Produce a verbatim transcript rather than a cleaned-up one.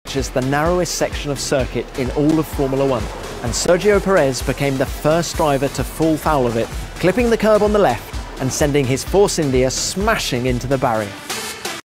is the narrowest section of circuit in all of Formula One, and Sergio Perez became the first driver to fall foul of it, clipping the curb on the left and sending his Force India smashing into the barrier.